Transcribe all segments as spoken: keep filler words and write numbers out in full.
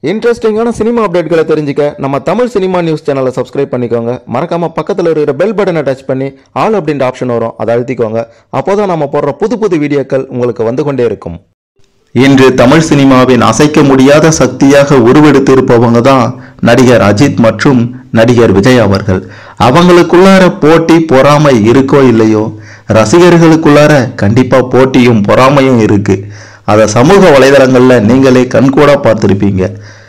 இன்ட்ரெஸ்டிங்கான சினிமா அப்டேட்களை தெரிஞ்சுக்க நம்ம தமிழ் சினிமா நியூஸ் சேனலை சப்ஸ்கிரைப் பண்ணிக்கோங்க. மறக்காம பக்கத்தில் இருக்கிற பெல் பட்டனை டச் பண்ணி ஆல் அப்படின்ற ஆப்ஷன் வரும், அதை அழுத்திக்கோங்க. அப்போதான் நம்ம போடுற புது புது வீடியோக்கள் உங்களுக்கு வந்து கொண்டே இருக்கும். இன்று தமிழ் சினிமாவின் அசைக்க முடியாத சக்தியாக உருவெடுத்து இருப்பவங்க தான் நடிகர் அஜித் மற்றும் நடிகர் விஜய் அவர்கள். அவங்களுக்குள்ளார போட்டி பொறாமை இருக்கோ இல்லையோ, ரசிகர்களுக்குள்ளார கண்டிப்பா போட்டியும் பொறாமையும் இருக்கு. அதை சமூக வலைதளங்கள்ல நீங்களே கண்கூட பார்த்திருப்பீங்க.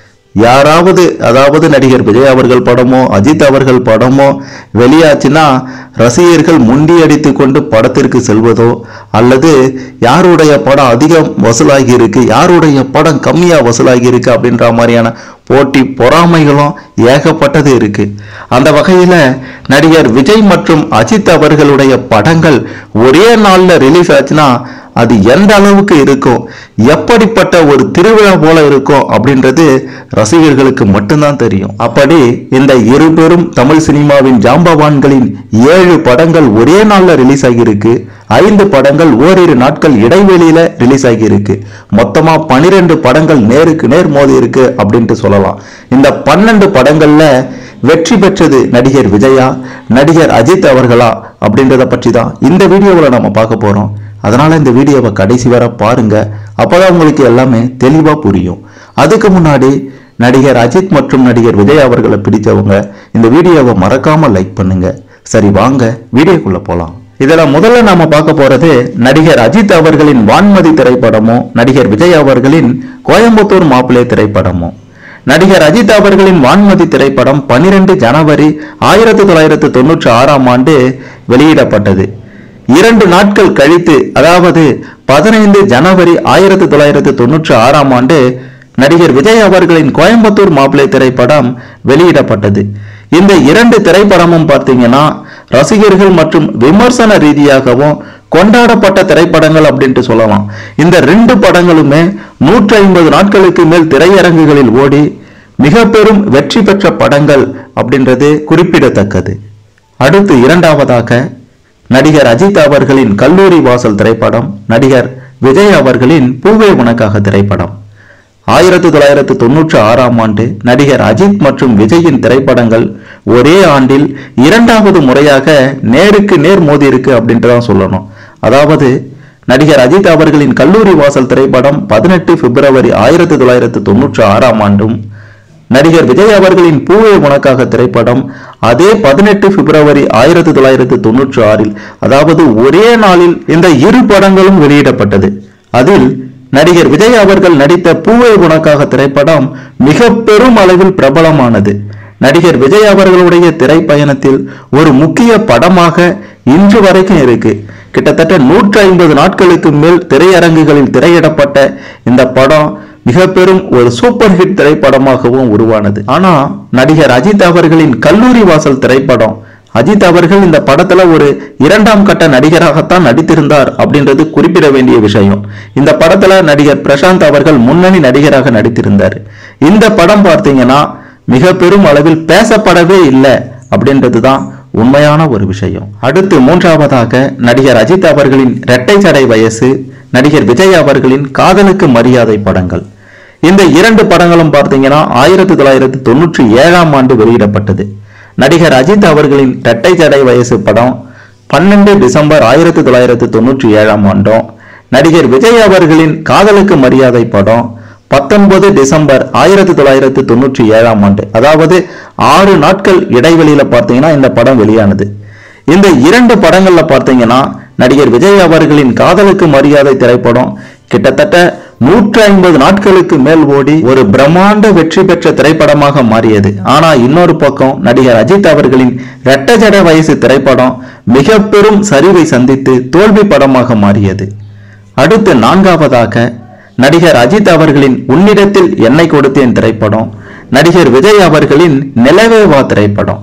யாராவது அதாவது நடிகர் விஜய் அவர்கள் படமோ அஜித் அவர்கள் படமோ வெளியாச்சுன்னா ரசிகர்கள் முண்டி அடித்து கொண்டு படத்திற்கு செல்வதோ, அல்லது யாருடைய படம் அதிகம் வசூலாகி இருக்கு, யாருடைய படம் கம்மியா வசூலாகி இருக்கு அப்படின்ற மாதிரியான போட்டி பொறாமைகளும் ஏகப்பட்டது இருக்கு. அந்த வகையில நடிகர் விஜய் மற்றும் அஜித் அவர்களுடைய படங்கள் ஒரே நாள்ல ரிலீஸ் ஆச்சுன்னா அது எந்த அளவுக்கு இருக்கும், எப்படிப்பட்ட ஒரு திருவிழா போல இருக்கும் அப்படின்றது ரசிகர்களுக்கு மட்டும்தான் தெரியும். அப்படி இந்த இரு பெரும் தமிழ் சினிமாவின் ஜாம்பவான்களின் ஏழு படங்கள் ஒரே நாள்ல ரிலீஸ் ஆகியிருக்கு. ஐந்து படங்கள் ஓரிரு நாட்கள் இடைவெளியில ரிலீஸ் ஆகியிருக்கு. மொத்தமா பனிரெண்டு படங்கள் நேருக்கு நேர் மோதி இருக்கு அப்படின்ட்டு சொல்லலாம். இந்த பன்னெண்டு படங்கள்ல வெற்றி பெற்றது நடிகர் விஜயா, நடிகர் அஜித் அவர்களா அப்படின்றத பற்றி தான் இந்த வீடியோவில் நம்ம பார்க்க போறோம். அதனால இந்த வீடியோவை கடைசி வரை பாருங்க, அப்பதான் உங்களுக்கு எல்லாமே தெளிவா புரியும். அதுக்கு முன்னாடி நடிகர் அஜித் மற்றும் நடிகர் விஜய் அவர்களை பிடித்தவங்க இந்த வீடியோவை மறக்காம லைக் பண்ணுங்க. சரி, வாங்க வீடியோக்குள்ள போலாம். இதுல முதல்ல நாம பார்க்க போறது நடிகர் அஜித் அவர்களின் வான்மதி திரைப்படமும் நடிகர் விஜய் அவர்களின் கோயம்புத்தூர் மாப்பிள்ளை திரைப்படமும். நடிகர் அஜித் அவர்களின் வான்மதி திரைப்படம் பனிரெண்டு ஜனவரி ஆயிரத்தி தொள்ளாயிரத்தி தொண்ணூற்றி ஆறாம் ஆண்டு வெளியிடப்பட்டது. இரண்டு நாட்கள் கழித்து, அதாவது பதினைந்து ஜனவரி ஆயிரத்தி தொள்ளாயிரத்தி தொண்ணூற்றி ஆறாம் ஆண்டு நடிகர் விஜய் அவர்களின் கோயம்புத்தூர் மாப்பிள்ளை திரைப்படம் வெளியிடப்பட்டது. இந்த இரண்டு திரைப்படமும் பார்த்தீங்கன்னா ரசிகர்கள் மற்றும் விமர்சன ரீதியாகவும் கொண்டாடப்பட்ட திரைப்படங்கள் அப்படின்ட்டு சொல்லலாம். இந்த ரெண்டு படங்களுமே நூற்றி ஐம்பது நாட்களுக்கு மேல் திரையரங்குகளில் ஓடி மிக பெரும் வெற்றி பெற்ற படங்கள் அப்படின்றது குறிப்பிடத்தக்கது. அடுத்து இரண்டாவதாக நடிகர் அஜித் அவர்களின் கல்லூரி வாசல் திரைப்படம், நடிகர் விஜய் அவர்களின் பூவே உனக்காக திரைப்படம். ஆயிரத்தி தொள்ளாயிரத்தி தொண்ணூற்றி ஆறாம் ஆண்டு நடிகர் அஜித் மற்றும் விஜயின் திரைப்படங்கள் ஒரே ஆண்டில் இரண்டாவது முறையாக நேருக்கு நேர் மோதி இருக்கு அப்படின்ட்டுதான் சொல்லணும். அதாவது நடிகர் அஜித் அவர்களின் கல்லூரி வாசல் திரைப்படம் பதினெட்டு பிப்ரவரி ஆயிரத்தி தொள்ளாயிரத்தி தொண்ணூற்றி ஆறாம் ஆண்டும், நடிகர் விஜய் அவர்களின் பூவே உனக்காக திரைப்படம் அதே பதினெட்டு பிப்ரவரி ஆயிரத்தி தொள்ளாயிரத்தி தொண்ணூற்றி ஆறில், அதாவது ஒரே நாளில் இந்த இரு படங்களும் வெளியிடப்பட்டது. அதில் நடிகர் விஜய் அவர்கள் நடித்த பூவே உனக்காக திரைப்படம் மிக பெரும் அளவில் பிரபலமானது. நடிகர் விஜய் அவர்களுடைய திரைப்பயணத்தில் ஒரு முக்கிய படமாக இன்று வரைக்கும் இருக்கு. கிட்டத்தட்ட நூற்றி ஐம்பது நாட்களுக்கு மேல் திரையரங்குகளில் திரையிடப்பட்ட இந்த படம் மிக பெரும் ஒரு சூப்பர் ஹிட் திரைப்படமாகவும் உருவானது. ஆனா நடிகர் அஜித் அவர்களின் கல்லூரி வாசல் திரைப்படம், அஜித் அவர்கள் இந்த படத்துல ஒரு இரண்டாம் கட்ட நடிகராகத்தான் நடித்திருந்தார் அப்படின்றது குறிப்பிட வேண்டிய விஷயம். இந்த படத்துல நடிகர் பிரசாந்த் அவர்கள் முன்னணி நடிகராக நடித்திருந்தார். இந்த படம் பார்த்தீங்கன்னா மிக பெரும் அளவில் பேசப்படவே இல்லை அப்படின்றதுதான் உண்மையான ஒரு விஷயம். அடுத்து மூன்றாவதாக நடிகர் அஜித் அவர்களின் இரட்டை சடை வயசு, நடிகர் விஜய் அவர்களின் காதலுக்கு மரியாதை படங்கள். இந்த இரண்டு படங்களும் பார்த்தீங்கன்னா ஆயிரத்தி தொள்ளாயிரத்தி தொண்ணூற்றி ஏழாம் ஆண்டு வெளியிடப்பட்டது. நடிகர் அஜித் அவர்களின் இரட்டை சடை வயசு படம் பன்னெண்டு டிசம்பர் ஆயிரத்தி தொள்ளாயிரத்தி தொண்ணூற்றி ஏழாம் ஆண்டும், நடிகர் விஜய் அவர்களின் காதலுக்கு மரியாதை படம் பத்தொன்பது டிசம்பர் ஆயிரத்தி தொள்ளாயிரத்தி தொண்ணூற்றி ஏழாம் ஆண்டு, அதாவது ஆறு நாட்கள் இடைவெளியில பார்த்தீங்கன்னா இந்த படம் வெளியானது. இந்த இரண்டு படங்கள்ல பார்த்தீங்கன்னா நடிகர் விஜய் அவர்களின் காதலுக்கு மரியாதை திரைப்படம் கிட்டத்தட்ட நூற்றி ஐம்பது நாட்களுக்கு மேல் ஓடி ஒரு பிரம்மாண்ட வெற்றி பெற்ற திரைப்படமாக மாறியது. ஆனா இன்னொரு பக்கம் நடிகர் அஜித் அவர்களின் இரட்டை ஜடை வயசு திரைப்படம் மிக பெரும் சரிவை சந்தித்து தோல்வி படமாக மாறியது. அடுத்து நான்காவதாக நடிகர் அஜித் அவர்களின் உன்னிடத்தில் என்னை கொடுத்தேன் திரைப்படம், நடிகர் விஜய் அவர்களின் நிலவேவா திரைப்படம்.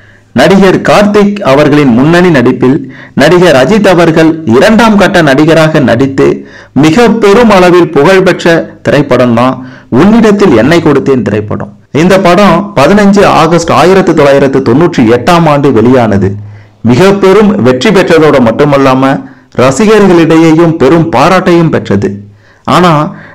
நடிகர் கார்த்திக் அவர்களின் முன்னணி நடிப்பில் நடிகர் அஜித் அவர்கள் இரண்டாம் கட்ட நடிகராக நடித்து மிக பெரும் அளவில் புகழ்பெற்ற திரைப்படம் தான் உன்னிடத்தில் என்னை கொடுத்தேன் திரைப்படம். இந்த படம் பதினைந்து ஆகஸ்ட் ஆயிரத்தி தொள்ளாயிரத்தி தொண்ணூற்றி எட்டாம் ஆண்டு வெளியானது. மிக பெரும் வெற்றி பெற்றதோடு மட்டுமல்லாம ரசிகர்களிடையேயும் பெரும் பாராட்டையும் பெற்றது. ஆனா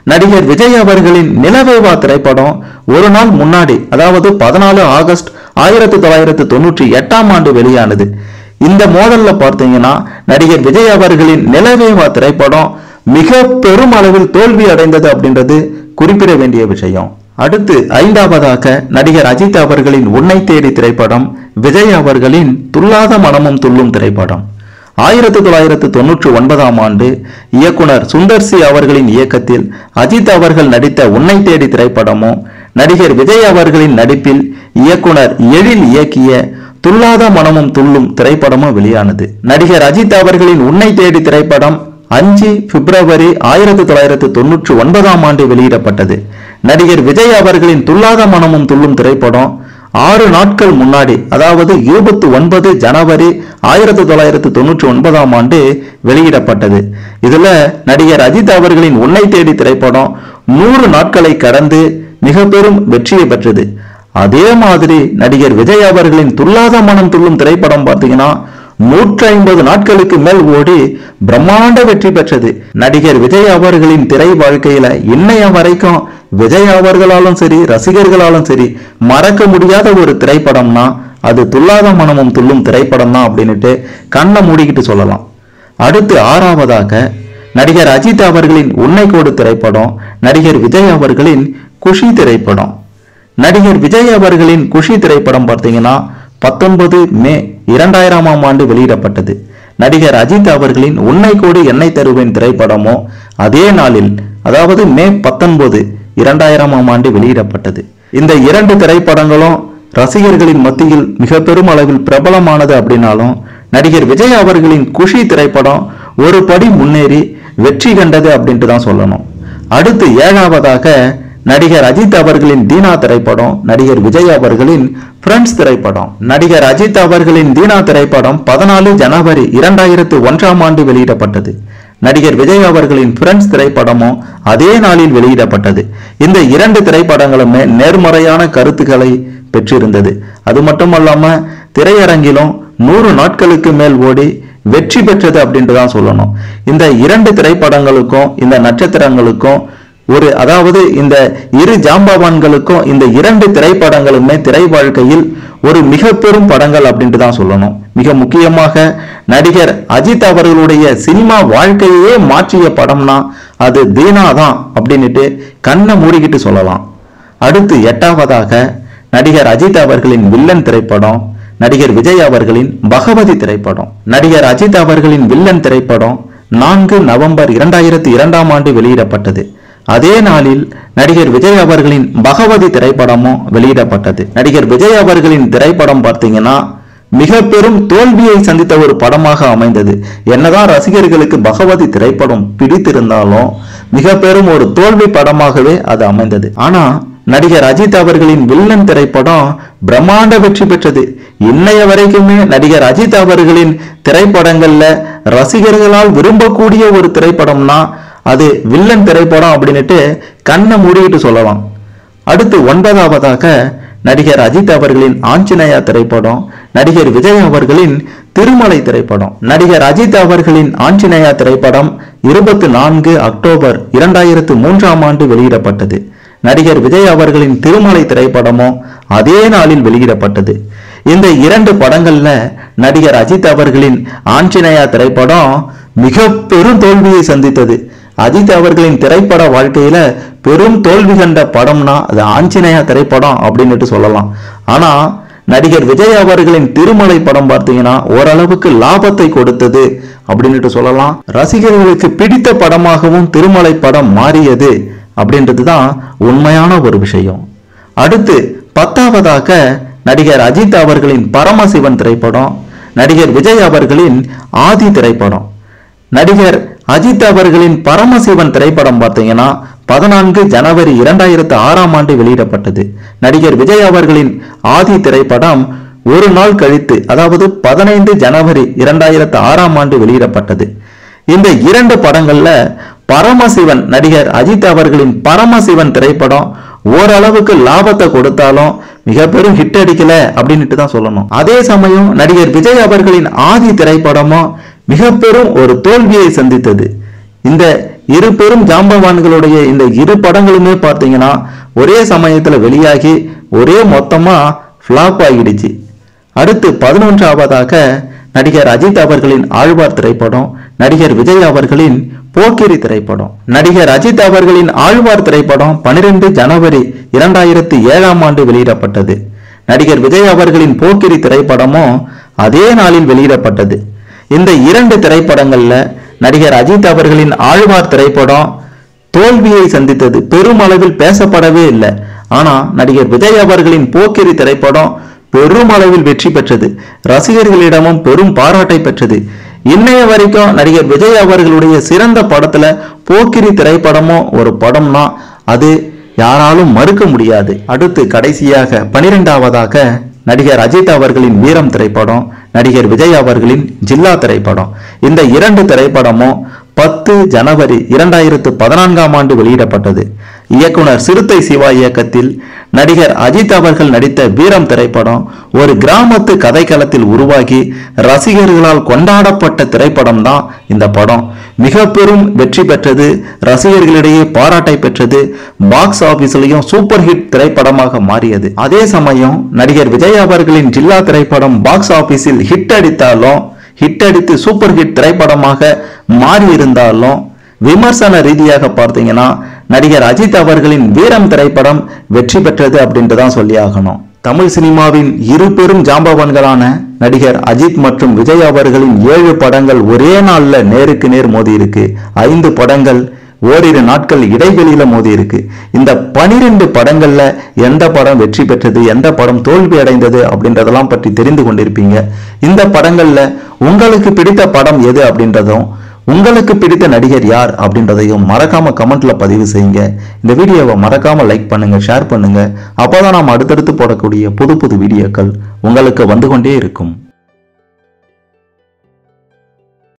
நடிகர் விஜய் அவர்களின் நிலவேவா திரைப்படம் ஒரு நாள் முன்னாடி, அதாவது பதினாலு ஆகஸ்ட் ஆயிரத்தி தொள்ளாயிரத்தி தொண்ணூற்றி எட்டாம் ஆண்டு வெளியானது. இந்த மோதல்ல பார்த்தீங்கன்னா நடிகர் விஜய் அவர்களின் நிலவேவா திரைப்படம் மிக பெரும் அளவில் தோல்வி அடைந்தது அப்படின்றது குறிப்பிட வேண்டிய விஷயம். அடுத்து ஐந்தாவதாக நடிகர் அஜித் அவர்களின் உன்னை தேடி திரைப்படம் விஜய் அவர்களின் துள்ளாத மனமும் துள்ளும் திரைப்படம். ஆயிரத்தி தொள்ளாயிரத்தி தொண்ணூற்றி ஒன்பதாம் ஆண்டு இயக்குனர் சுந்தர் சி அவர்களின் இயக்கத்தில் அஜித் அவர்கள் நடித்த உன்னை தேடி திரைப்படமும் நடிகர் விஜய் அவர்களின் நடிப்பில் இயக்குனர் எழில் இயக்கிய துள்ளாத மனமும் துள்ளும் திரைப்படமும் வெளியானது. நடிகர் அஜித் அவர்களின் உன்னை தேடி திரைப்படம் அஞ்சு பிப்ரவரி ஆயிரத்தி தொள்ளாயிரத்தி தொண்ணூற்றி ஒன்பதாம் ஆண்டு வெளியிடப்பட்டது. நடிகர் விஜய் அவர்களின் துள்ளாத மனமும் துள்ளும் திரைப்படம் ஆறு நாட்கள் முன்னாடி, அதாவது இருபத்தி ஒன்பது ஜனவரி ஆயிரத்தி தொள்ளாயிரத்தி தொண்ணூற்றி ஒன்பதாம் ஆண்டு வெளியிடப்பட்டது. இதுல நடிகர் அஜித் அவர்களின் உன்னை தேடி திரைப்படம் நூறு நாட்களை கடந்து மிக பெரும் வெற்றியை பெற்றது. அதே மாதிரி நடிகர் விஜய் அவர்களின் துள்ளாத மனம் துள்ளும் திரைப்படம் பார்த்தீங்கன்னா நூற்றி ஐம்பது நாட்களுக்கு மேல் ஓடி பிரம்மாண்ட வெற்றி பெற்றது. நடிகர் விஜய் அவர்களின் திரை வாழ்க்கையில இன்னைய வரைக்கும் விஜய் அவர்களாலும் சரி ரசிகர்களாலும் சரி மறக்க முடியாத ஒரு திரைப்படம்னா அது துள்ளாத மனமும் துள்ளும் திரைப்படம் தான் அப்படின்னுட்டு கண்ணை மூடிக்கிட்டு சொல்லலாம். அடுத்து ஆறாவதாக நடிகர் அஜித் அவர்களின் உன்னை கோடு திரைப்படம் நடிகர் விஜய் அவர்களின் குஷி திரைப்படம். நடிகர் விஜய் அவர்களின் குஷி திரைப்படம் பார்த்தீங்கன்னா பத்தொன்பது மே இரண்டாயிரமாம் ஆண்டு வெளியிடப்பட்டது. நடிகர் அஜித் அவர்களின் உன்னை கோடு என்னை தருவேன் திரைப்படமோ அதே நாளில், அதாவது மே பத்தொன்பது இரண்டாயிரமாம் ஆண்டு வெளியிடப்பட்டது. இந்த இரண்டு திரைப்படங்களும் ரசிகர்களின் மத்தியில் மிக பெரும் அளவில் பிரபலமானது அப்படின்னாலும் நடிகர் விஜய் அவர்களின் குஷி திரைப்படம் ஒரு படி முன்னேறி வெற்றி கண்டது அப்படின்ட்டு தான் சொல்லணும். அடுத்து ஏழாவதாக நடிகர் அஜித் அவர்களின் தீனா திரைப்படம் நடிகர் விஜய் அவர்களின் ஃப்ரெண்ட்ஸ் திரைப்படம். நடிகர் அஜித் அவர்களின் தீனா திரைப்படம் பதினாலு ஜனவரி இரண்டாயிரத்து ஒன்றாம் ஆண்டு வெளியிடப்பட்டது. நடிகர் விஜய் அவர்களின் ஃப்ரெண்ட்ஸ் திரைப்படமும் அதே நாளில் வெளியிடப்பட்டது. இந்த இரண்டு திரைப்படங்களுமே நேர்மறையான கருத்துக்களை பெற்றிருந்தது. அது மட்டுமல்லாம திரையரங்கிலும் நூறு நாட்களுக்கு மேல் ஓடி வெற்றி பெற்றது அப்படின்ட்டு தான் சொல்லணும். இந்த இரண்டு திரைப்படங்களுக்கும் இந்த நட்சத்திரங்களுக்கும் ஒரு, அதாவது இந்த இரு ஜாம்பவான்களுக்கும் இந்த இரண்டு திரைப்படங்களுமே திரை வாழ்க்கையில் ஒரு மிக பெரும் படங்கள் அப்படின்ட்டு தான் சொல்லணும். மிக முக்கியமாக நடிகர் அஜித் அவர்களுடைய சினிமா வாழ்க்கையே மாற்றிய படம்னா அது தீனா தான் அப்படின்னுட்டு கண்ணை மூடிக்கிட்டு சொல்லலாம். அடுத்து எட்டாவதாக நடிகர் அஜித் அவர்களின் வில்லன் திரைப்படம் நடிகர் விஜய் அவர்களின் பகவதி திரைப்படம். நடிகர் அஜித் அவர்களின் வில்லன் திரைப்படம் நான்கு நவம்பர் இரண்டாயிரத்தி இரண்டாம் ஆண்டு வெளியிடப்பட்டது. அதே நாளில் நடிகர் விஜய் அவர்களின் பகவதி திரைப்படமும் வெளியிடப்பட்டது. நடிகர் விஜய் அவர்களின் திரைப்படம் பார்த்தீங்கன்னா மிக பெரும் தோல்வியை சந்தித்த ஒரு படமாக அமைந்தது. என்னதான் ரசிகர்களுக்கு பகவதி திரைப்படம் பிடித்திருந்தாலும் மிக பெரும் ஒரு தோல்வி படமாகவே அது அமைந்தது. ஆனா நடிகர் அஜித் அவர்களின் வில்லன் திரைப்படம் பிரம்மாண்ட வெற்றி பெற்றது. இன்னைய வரைக்குமே நடிகர் அஜித் அவர்களின் திரைப்படங்கள்ல ரசிகர்களால் விரும்பக்கூடிய ஒரு திரைப்படம்னா அது வில்லன் திரைப்படம் அப்படின்னுட்டு கண்ணை மூடிக்கிட்டு சொல்லலாம். அடுத்து ஒன்பதாவதாக நடிகர் அஜித் அவர்களின் ஆஞ்சநேயா திரைப்படம் நடிகர் விஜய் அவர்களின் திருமலை திரைப்படம். நடிகர் அஜித் அவர்களின் ஆஞ்சநேயா திரைப்படம் இருபத்தி நான்கு அக்டோபர் இரண்டாயிரத்து மூன்றாம் ஆண்டு வெளியிடப்பட்டது. நடிகர் விஜய் அவர்களின் திருமலை திரைப்படமும் அதே நாளில் வெளியிடப்பட்டது. இந்த இரண்டு படங்கள்ல நடிகர் அஜித் அவர்களின் ஆஞ்சநேயா திரைப்படம் மிக பெரும் தோல்வியை சந்தித்தது. அஜித் அவர்களின் திரைப்பட வாழ்க்கையில பெரும் தோல்வி கண்ட படம்னா அது ஆஞ்சநேயா திரைப்படம் அப்படின்னுட்டு சொல்லலாம். ஆனா நடிகர் விஜய் அவர்களின் திருமலை படம் பார்த்தீங்கன்னா ஓரளவுக்கு லாபத்தை கொடுத்தது அப்படின்னுட்டு சொல்லலாம். ரசிகர்களுக்கு பிடித்த படமாகவும் திருமலை படம் மாறியது அப்படின்றது தான் உண்மையான ஒரு விஷயம். அடுத்து பத்தாவதாக நடிகர் அஜித் அவர்களின் பரமசிவன் திரைப்படம் நடிகர் விஜய் அவர்களின் ஆதி திரைப்படம். நடிகர் அஜித் அவர்களின் பரமசிவன் திரைப்படம் பார்த்தீங்கன்னா பதினான்கு ஜனவரி இரண்டாயிரத்து ஆறாம் ஆண்டு வெளியிடப்பட்டது. நடிகர் விஜய் அவர்களின் ஆதி திரைப்படம் ஒரு நாள் கழித்து, அதாவது பதினைந்து ஜனவரி இரண்டாயிரத்து ஆறாம் ஆண்டு வெளியிடப்பட்டது. இந்த இரண்டு படங்கள்ல பரமசிவன் நடிகர் அஜித் அவர்களின் பரமசிவன் திரைப்படம் ஓரளவுக்கு லாபத்தை கொடுத்தாலும் மிக பெரும் ஹிட் அடிக்கல அப்படின்ட்டு தான் சொல்லணும். அதே சமயம் நடிகர் விஜய் அவர்களின் ஆதி திரைப்படமும் மிக பெரும் ஒரு தோல்வியை சந்தித்தது. இந்த இரு பெரும் ஜாம்பவான்களுடைய இந்த இரு படங்களுமே பார்த்தீங்கன்னா ஒரே சமயத்துல வெளியாகி ஒரே மொத்தமா ஃபிளாப் ஆகிடுச்சு. அடுத்து பதினொன்றாவதாக நடிகர் அஜித் அவர்களின் ஆழ்வார் திரைப்படம், நடிகர் விஜய் அவர்களின் போக்கிரி திரைப்படம். நடிகர் அஜித் அவர்களின் ஆழ்வார் திரைப்படம் பனிரெண்டு ஜனவரி இரண்டாயிரத்தி ஏழாம் ஆண்டு வெளியிடப்பட்டது. நடிகர் விஜய் அவர்களின் போக்கிரி திரைப்படமும் அதே நாளில் வெளியிடப்பட்டது. இந்த இரண்டு திரைப்படங்கள்ல நடிகர் அஜித் அவர்களின் ஆழ்வார் திரைப்படம் தோல்வியை சந்தித்தது, பெருமளவில் பேசப்படவே இல்லை. ஆனா நடிகர் விஜய் அவர்களின் போக்கிரி திரைப்படம் பெருமளவில் வெற்றி பெற்றது, ரசிகர்களிடமும் பெரும் பாராட்டை பெற்றது. இன்னைய வரைக்கும் நடிகர் விஜய் அவர்களுடைய சிறந்த படத்துல போக்கிரி திரைப்படமும் ஒரு படம்னா அது யாராலும் மறுக்க முடியாது. அடுத்து கடைசியாக பனிரெண்டாவதாக நடிகர் அஜித் அவர்களின் வீரம் திரைப்படம், நடிகர் விஜய் அவர்களின் ஜில்லா திரைப்படம். இந்த இரண்டு திரைப்படமும் பத்து ஜனவரி இரண்டாயிரத்து பதினான்காம் ஆண்டு வெளியிடப்பட்டது. இயக்குனர் சிறுத்தை சிவா இயக்கத்தில் நடிகர் அஜித் அவர்கள் நடித்த வீரம் திரைப்படம் ஒரு கிராமத்து கதைக்களத்தில் உருவாகி ரசிகர்களால் கொண்டாடப்பட்ட திரைப்படம் தான் இந்த படம். மிக பெரும் வெற்றி பெற்றது, ரசிகர்களிடையே பாராட்டை பெற்றது, பாக்ஸ் ஆபீஸ்லயும் சூப்பர் ஹிட் திரைப்படமாக மாறியது. அதே சமயம் நடிகர் விஜய் அவர்களின் ஜில்லா திரைப்படம் பாக்ஸ் ஆபீஸில் ஹிட் அடித்தாலும் ஹிட் அடித்து சூப்பர் ஹிட் திரைப்படமாக மாறி இருந்தாலும் விமர்சன ரீதியாக பார்த்தீங்கன்னா நடிகர் அஜித் அவர்களின் வீரம் திரைப்படம் வெற்றி பெற்றது அப்படின்றதான் சொல்லி ஆகணும். தமிழ் சினிமாவின் இரு பெரும் ஜாம்பவான்களான நடிகர் அஜித் மற்றும் விஜய் அவர்களின் ஏழு படங்கள் ஒரே நாள்ல நேருக்கு நேர் மோதி இருக்கு. ஐந்து படங்கள் ஓரிரு நாட்கள் இடைவெளியில மோதி இருக்கு. இந்த பனிரெண்டு படங்கள்ல எந்த படம் வெற்றி பெற்றது, எந்த படம் தோல்வி அடைந்தது அப்படின்றதெல்லாம் பற்றி தெரிந்து கொண்டிருப்பீங்க. இந்த படங்கள்ல உங்களுக்கு பிடித்த படம் எது அப்படின்றதும், உங்களுக்கு பிடித்த நடிகர் யார் அப்படின்றதையும் மறக்காம கமெண்ட்ல பதிவு செய்யுங்க. இந்த வீடியோவை மறக்காம லைக் பண்ணுங்க, ஷேர் பண்ணுங்க. அப்போதான் நாம் அடுத்தடுத்து போடக்கூடிய புது புது வீடியோக்கள் உங்களுக்கு வந்து கொண்டே இருக்கும்.